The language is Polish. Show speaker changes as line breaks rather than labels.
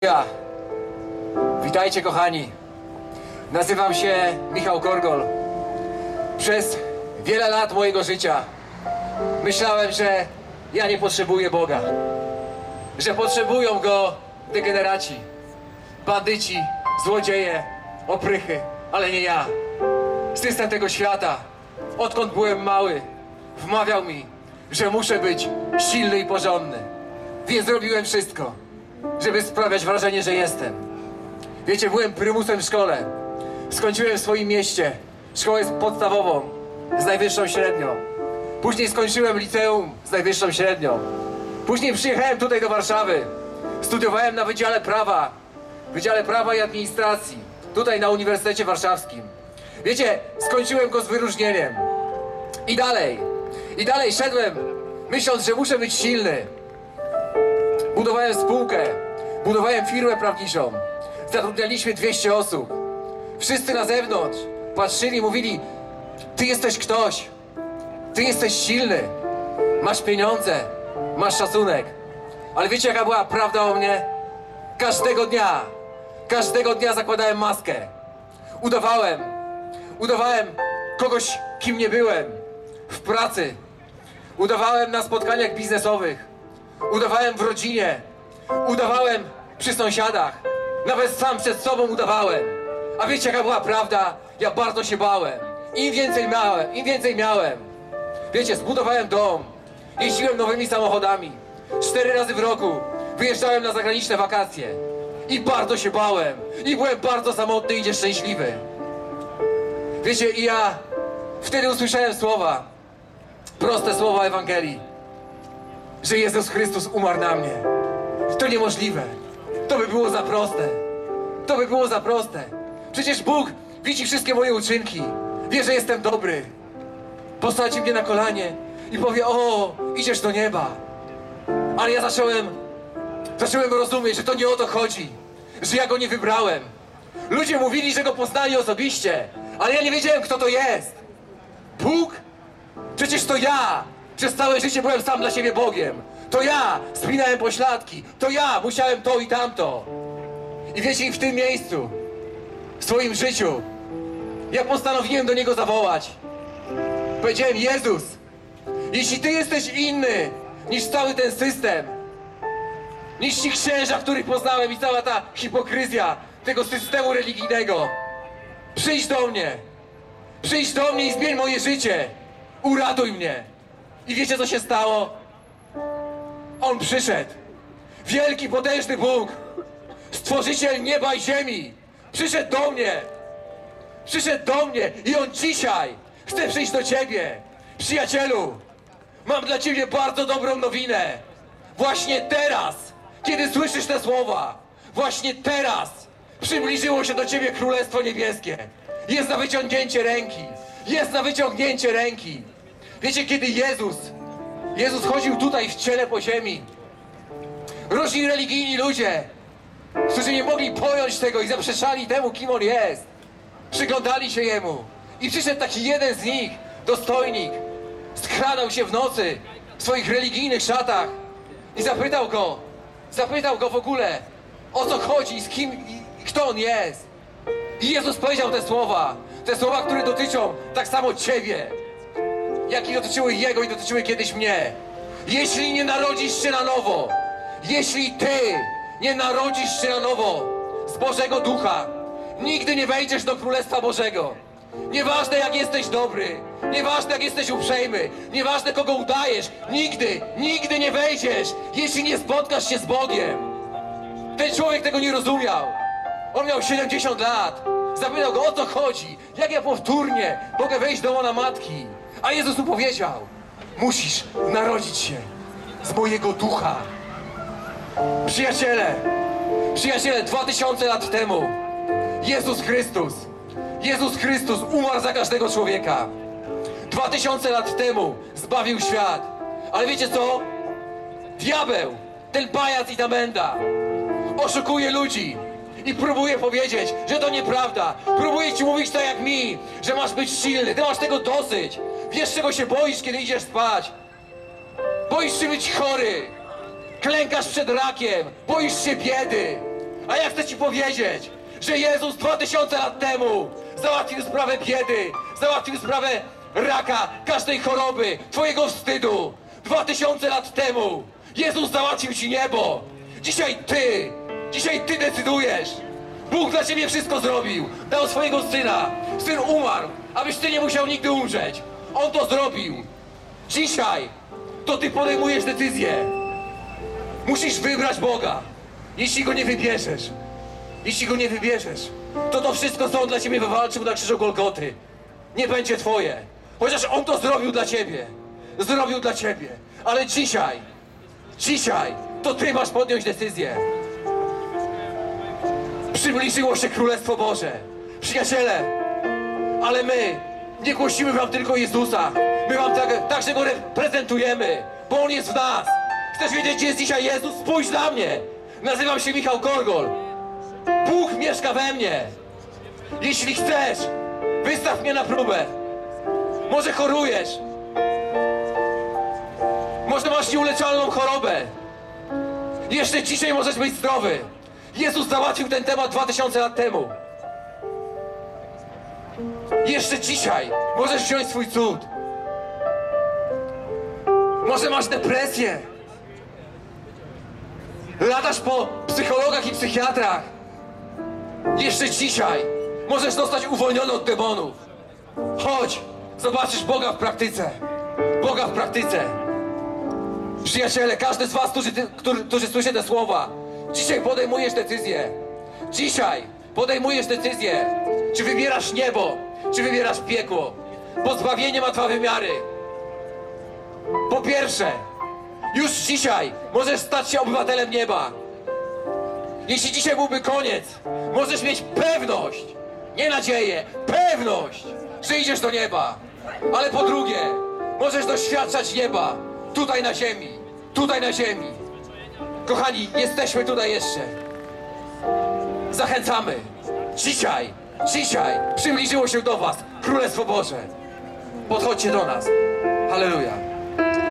Witajcie, kochani. Nazywam się Michał Korgol. Przez wiele lat mojego życia myślałem, że ja nie potrzebuję Boga, że potrzebują Go degeneraci, bandyci, złodzieje, oprychy, ale nie ja. System tego świata, odkąd byłem mały, wmawiał mi, że muszę być silny i porządny. Więc zrobiłem wszystko, żeby sprawiać wrażenie, że jestem. Wiecie, byłem prymusem w szkole. Skończyłem w swoim mieście szkołę podstawową z najwyższą średnią. Później skończyłem liceum z najwyższą średnią. Później przyjechałem tutaj do Warszawy. Studiowałem na Wydziale Prawa i Administracji, tutaj na Uniwersytecie Warszawskim. Wiecie, skończyłem go z wyróżnieniem. I dalej szedłem, myśląc, że muszę być silny. Budowałem spółkę, budowałem firmę prawniczą. Zatrudnialiśmy 200 osób. Wszyscy na zewnątrz patrzyli i mówili: ty jesteś ktoś, ty jesteś silny, masz pieniądze, masz szacunek. Ale wiecie, jaka była prawda o mnie? Każdego dnia zakładałem maskę. Udawałem kogoś, kim nie byłem. W pracy. Udawałem na spotkaniach biznesowych. Udawałem w rodzinie. Udawałem przy sąsiadach. Nawet sam przed sobą udawałem. A wiecie, jaka była prawda? Ja bardzo się bałem. Im więcej miałem. Wiecie, zbudowałem dom. Jeździłem nowymi samochodami. 4 razy w roku wyjeżdżałem na zagraniczne wakacje. I bardzo się bałem. I byłem bardzo samotny i nieszczęśliwy. Wiecie, i ja wtedy usłyszałem słowa, proste słowa Ewangelii, że Jezus Chrystus umarł na mnie. To niemożliwe. To by było za proste. To by było za proste. Przecież Bóg widzi wszystkie moje uczynki. Wie, że jestem dobry. Posadzi mnie na kolanie i powie: o, idziesz do nieba. Ale ja zacząłem rozumieć, że to nie o to chodzi. Że ja Go nie wybrałem. Ludzie mówili, że Go poznali osobiście, ale ja nie wiedziałem, kto to jest. Bóg? Przecież to ja przez całe życie byłem sam dla siebie Bogiem. To ja spinałem pośladki. To ja musiałem to i tamto. I wiecie, i w tym miejscu, w swoim życiu, ja postanowiłem do Niego zawołać. Powiedziałem: Jezus, jeśli Ty jesteś inny niż cały ten system, niż ci księża, których poznałem, i cała ta hipokryzja tego systemu religijnego, przyjdź do mnie. Przyjdź do mnie i zmień moje życie. Uratuj mnie. I wiecie, co się stało? On przyszedł. Wielki, potężny Bóg, Stworzyciel nieba i ziemi, przyszedł do mnie. Przyszedł do mnie i On dzisiaj chce przyjść do ciebie. Przyjacielu, mam dla ciebie bardzo dobrą nowinę. Właśnie teraz, kiedy słyszysz te słowa, właśnie teraz przybliżyło się do ciebie Królestwo Niebieskie. Jest na wyciągnięcie ręki. Jest na wyciągnięcie ręki. Wiecie, kiedy Jezus chodził tutaj w ciele po ziemi, różni religijni ludzie, którzy nie mogli pojąć tego i zaprzeczali temu, kim On jest, przyglądali się Jemu. I przyszedł taki jeden z nich, dostojnik, skradał się w nocy w swoich religijnych szatach i zapytał go w ogóle, o co chodzi, z kim i kto On jest. I Jezus powiedział te słowa, które dotyczą tak samo ciebie, jak i dotyczyły Jego i dotyczyły kiedyś mnie. Jeśli nie narodzisz się na nowo, jeśli ty nie narodzisz się na nowo z Bożego Ducha, nigdy nie wejdziesz do Królestwa Bożego. Nieważne, jak jesteś dobry, nieważne, jak jesteś uprzejmy, nieważne, kogo udajesz, nigdy nie wejdziesz, jeśli nie spotkasz się z Bogiem. Ten człowiek tego nie rozumiał. On miał 70 lat. Zapytał go, o co chodzi, jak ja powtórnie mogę wejść do łona matki. A Jezus mu powiedział: musisz narodzić się z mojego ducha. Przyjaciele, 2000 lat temu Jezus Chrystus umarł za każdego człowieka. 2000 lat temu zbawił świat. Ale wiecie co? Diabeł, ten pajac i ta menda, oszukuje ludzi i próbuje powiedzieć, że to nieprawda. Próbuje ci mówić tak jak mi, że masz być silny, ty masz tego dosyć. Wiesz, czego się boisz, kiedy idziesz spać? Boisz się być chory. Klękasz przed rakiem, boisz się biedy. A ja chcę ci powiedzieć, że Jezus 2000 lat temu załatwił sprawę biedy, załatwił sprawę raka, każdej choroby, twojego wstydu. 2000 lat temu Jezus załatwił ci niebo. Dzisiaj ty decydujesz. Bóg dla ciebie wszystko zrobił. Dał swojego Syna. Syn umarł, abyś ty nie musiał nigdy umrzeć. On to zrobił. Dzisiaj to ty podejmujesz decyzję. Musisz wybrać Boga. Jeśli Go nie wybierzesz, to wszystko, co On dla ciebie wywalczył na krzyżu Golgoty, nie będzie twoje. Chociaż On to zrobił dla ciebie. Ale dzisiaj to ty masz podjąć decyzję. Przybliżyło się Królestwo Boże. Przyjaciele, ale my nie głosimy wam tylko Jezusa. My wam także Go reprezentujemy, bo On jest w nas. Chcesz wiedzieć, gdzie jest dzisiaj Jezus? Spójrz na mnie. Nazywam się Michał Korgol. Bóg mieszka we mnie. Jeśli chcesz, wystaw mnie na próbę. Może chorujesz. Może masz nieuleczalną chorobę. Jeszcze dzisiaj możesz być zdrowy. Jezus załatwił ten temat 2000 lat temu. Jeszcze dzisiaj możesz wziąć swój cud. Może masz depresję. Latasz po psychologach i psychiatrach. Jeszcze dzisiaj możesz zostać uwolniony od demonów. Chodź, zobaczysz Boga w praktyce. Przyjaciele, każdy z was, którzy słyszy te słowa, dzisiaj podejmujesz decyzję. Czy wybierasz niebo, czy wybierasz piekło. Bo zbawienie ma dwa wymiary. Po pierwsze, już dzisiaj możesz stać się obywatelem nieba. Jeśli dzisiaj byłby koniec, możesz mieć pewność, nie nadzieję, pewność, że idziesz do nieba. Ale po drugie, możesz doświadczać nieba tutaj na ziemi. Kochani, jesteśmy tutaj jeszcze. Zachęcamy. Dzisiaj przybliżyło się do was Królestwo Boże. Podchodźcie do nas. Halleluja.